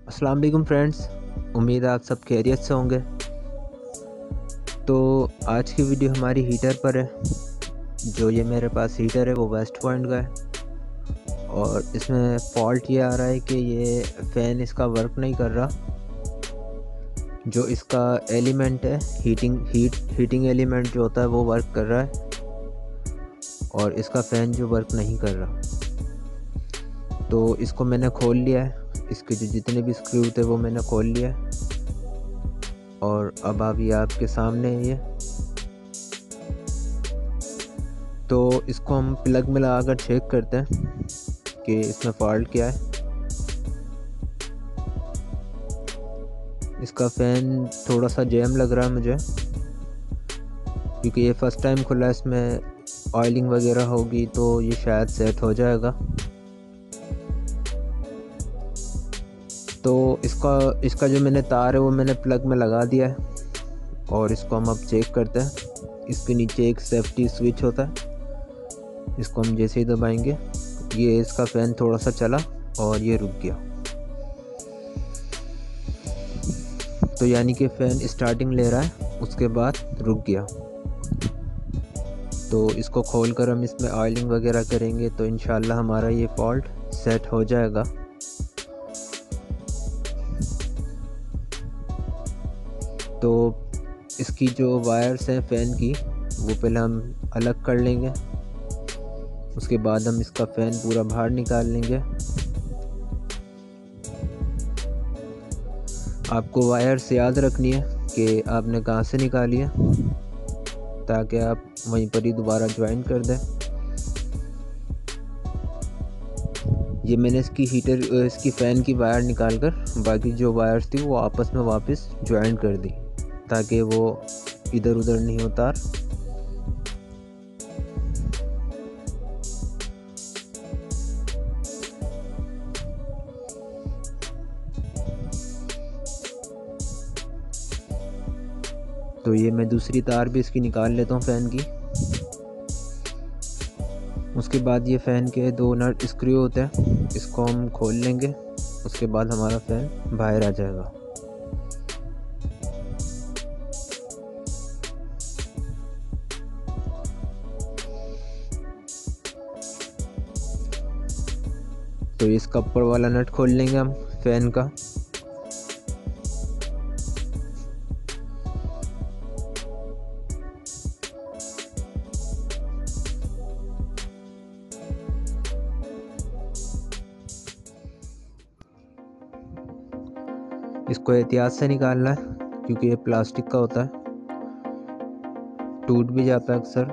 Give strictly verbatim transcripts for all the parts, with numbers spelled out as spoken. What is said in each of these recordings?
अस्सलाम वालेकुम फ्रेंड्स, उम्मीद है आप सब खैरियत से होंगे। तो आज की वीडियो हमारी हीटर पर है। जो ये मेरे पास हीटर है वो वेस्ट पॉइंट का है और इसमें फॉल्ट ये आ रहा है कि ये फ़ैन इसका वर्क नहीं कर रहा। जो इसका एलिमेंट है हीटिंग हीट हीटिंग एलिमेंट जो होता है वो वर्क कर रहा है और इसका फ़ैन जो वर्क नहीं कर रहा। तो इसको मैंने खोल लिया है, इसके जो जितने भी स्क्रू थे वो मैंने खोल लिया है और अब आप ये आपके सामने है ये। तो इसको हम प्लग में लगा कर चेक करते हैं कि इसमें फॉल्ट क्या है। इसका फ़ैन थोड़ा सा जैम लग रहा है मुझे, क्योंकि ये फ़र्स्ट टाइम खुला है। इसमें ऑयलिंग वगैरह होगी तो ये शायद सेट हो जाएगा। तो इसका इसका जो मैंने तार है वो मैंने प्लग में लगा दिया है और इसको हम अब चेक करते हैं। इसके नीचे एक सेफ्टी स्विच होता है, इसको हम जैसे ही दबाएंगे ये इसका फ़ैन थोड़ा सा चला और ये रुक गया। तो यानी कि फ़ैन स्टार्टिंग ले रहा है उसके बाद रुक गया। तो इसको खोल कर हम इसमें ऑयलिंग वगैरह करेंगे तो इंशाल्लाह हमारा ये फॉल्ट सेट हो जाएगा। तो इसकी जो वायर्स हैं फ़ैन की वो पहले हम अलग कर लेंगे, उसके बाद हम इसका फ़ैन पूरा बाहर निकाल लेंगे। आपको वायर्स याद रखनी है कि आपने कहाँ से निकाली है, ताकि आप वहीं पर ही दोबारा ज्वाइन कर दें। ये मैंने इसकी हीटर इसकी फ़ैन की वायर निकाल कर बाकी जो वायर्स थी वो आपस में वापस ज्वाइन कर दी, ताकि वो इधर उधर नहीं हो तार। तो ये मैं दूसरी तार भी इसकी निकाल लेता हूँ फ़ैन की। उसके बाद ये फ़ैन के दो नट स्क्रू होते हैं, इसको हम खोल लेंगे, उसके बाद हमारा फ़ैन बाहर आ जाएगा। तो इसका ऊपर वाला नट खोल लेंगे हम फ़ैन का। इसको एहतियात से निकालना है क्योंकि ये प्लास्टिक का होता है, टूट भी जाता है अक्सर।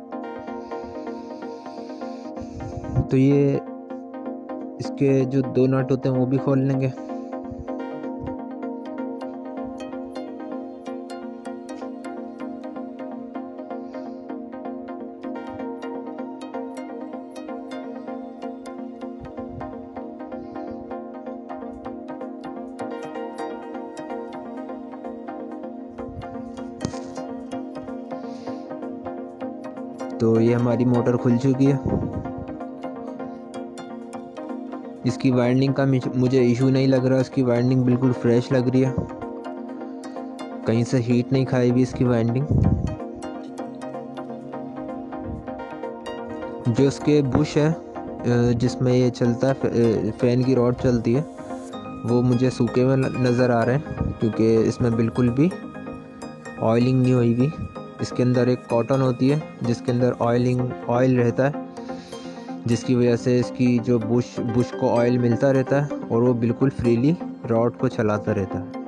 तो ये इसके जो दो नट होते हैं वो भी खोल लेंगे। तो ये हमारी मोटर खुल चुकी है। इसकी वाइंडिंग का मुझे इशू नहीं लग रहा, इसकी वाइंडिंग बिल्कुल फ्रेश लग रही है, कहीं से हीट नहीं खाई हुई इसकी वाइंडिंग। जो इसके बुश है जिसमें ये चलता है फ़ैन की रॉड चलती है वो मुझे सूखे में नज़र आ रहे हैं, क्योंकि इसमें बिल्कुल भी ऑयलिंग नहीं हुई हुई। इसके अंदर एक कॉटन होती है जिसके अंदर ऑयलिंग ऑयल रहता है, जिसकी वजह से इसकी जो बुश बुश को ऑयल मिलता रहता है और वो बिल्कुल फ्रीली रॉड को चलाता रहता है।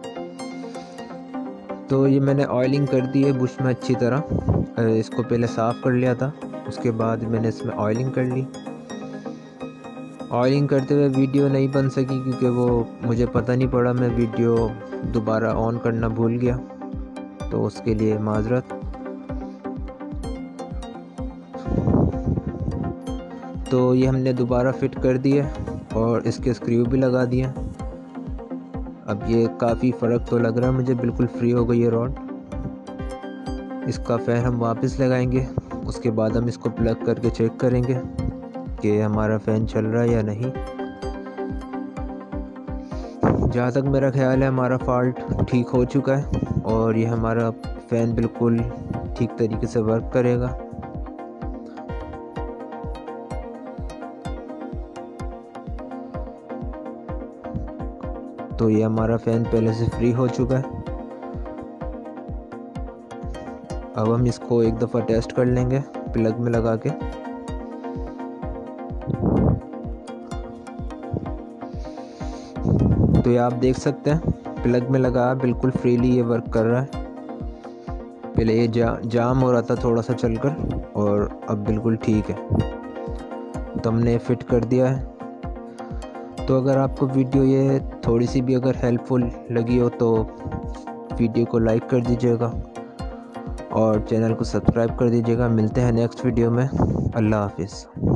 तो ये मैंने ऑयलिंग कर दी है बुश में अच्छी तरह। इसको पहले साफ़ कर लिया था, उसके बाद मैंने इसमें ऑयलिंग कर ली। ऑयलिंग करते हुए वीडियो नहीं बन सकी क्योंकि वो मुझे पता नहीं पड़ा, मैं वीडियो दोबारा ऑन करना भूल गया, तो उसके लिए माजरत। तो ये हमने दोबारा फिट कर दिए और इसके स्क्रू भी लगा दिए। अब ये काफ़ी फ़र्क तो लग रहा है मुझे, बिल्कुल फ्री हो गई ये रॉड। इसका फ़ैन हम वापस लगाएंगे, उसके बाद हम इसको प्लग करके चेक करेंगे कि हमारा फ़ैन चल रहा है या नहीं। जहाँ तक मेरा ख्याल है हमारा फॉल्ट ठीक हो चुका है और ये हमारा फ़ैन बिल्कुल ठीक तरीके से वर्क करेगा। तो ये हमारा फ़ैन पहले से फ्री हो चुका है। अब हम इसको एक दफ़ा टेस्ट कर लेंगे प्लग में लगा के। तो ये आप देख सकते हैं प्लग में लगा बिल्कुल फ्रीली ये वर्क कर रहा है। पहले ये जा, जाम हो रहा था थोड़ा सा चलकर और अब बिल्कुल ठीक है। तो हमने फिट कर दिया है। तो अगर आपको वीडियो ये थोड़ी सी भी अगर हेल्पफुल लगी हो तो वीडियो को लाइक कर दीजिएगा और चैनल को सब्सक्राइब कर दीजिएगा। मिलते हैं नेक्स्ट वीडियो में। अल्लाह हाफिज़।